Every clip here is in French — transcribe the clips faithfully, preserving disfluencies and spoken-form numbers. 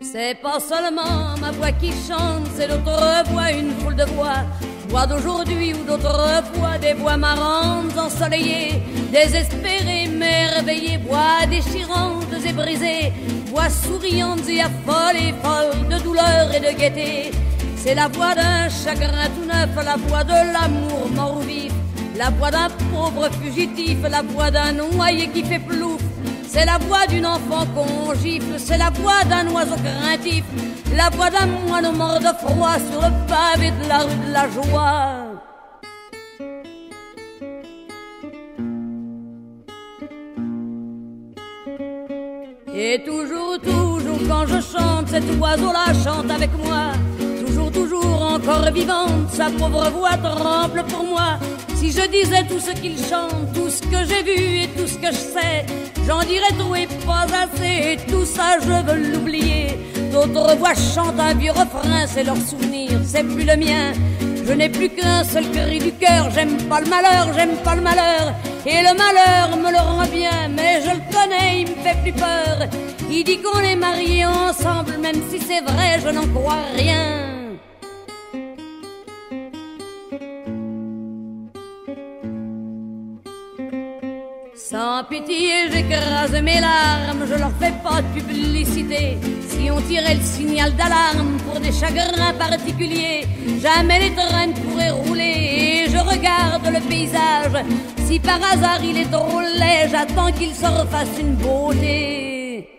C'est pas seulement ma voix qui chante, c'est d'autres voix, une foule de voix. Voix d'aujourd'hui ou d'autrefois, des voix marrantes, ensoleillées, désespérées, merveillées, voix déchirantes et brisées, voix souriantes et affolées, folles de douleur et de gaieté. C'est la voix d'un chagrin tout neuf, la voix de l'amour mort ou vif, la voix d'un pauvre fugitif, la voix d'un noyé qui fait plouf. C'est la voix d'une enfant qu'on gifle, c'est la voix d'un oiseau craintif, la voix d'un moine mort de froid sur le pavé de la rue de la joie. Et toujours, toujours quand je chante, cet oiseau-là chante avec moi. Toujours, toujours encore vivante, sa pauvre voix tremble pour moi. Si je disais tout ce qu'il chante, tout ce que j'ai vu et tout ce que je sais, j'en dirais trop et pas assez, et tout ça je veux l'oublier. D'autres voix chantent un vieux refrain, c'est leur souvenir, c'est plus le mien. Je n'ai plus qu'un seul cri du cœur, j'aime pas le malheur, j'aime pas le malheur. Et le malheur me le rend bien, mais je le connais, il me fait plus peur. Il dit qu'on est mariés ensemble, même si c'est vrai, je n'en crois rien. Sans pitié, j'écrase mes larmes, je leur fais pas de publicité. Si on tirait le signal d'alarme pour des chagrins particuliers, jamais les trains ne pourraient rouler. Et je regarde le paysage, si par hasard il est trop laid, j'attends qu'il se refasse une beauté.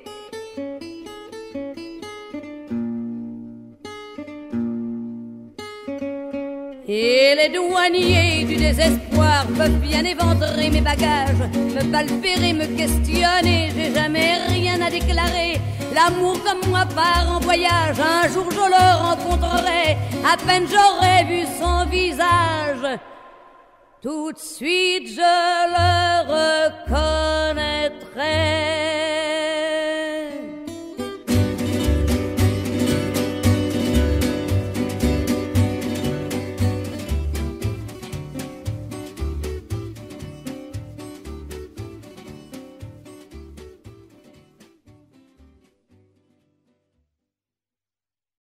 Et les douaniers du désespoir peuvent bien éventrer mes bagages, me palpérer, me questionner, j'ai jamais rien à déclarer. L'amour comme moi part en voyage, un jour je le rencontrerai, à peine j'aurai vu son visage, tout de suite je le reconnaîtrai.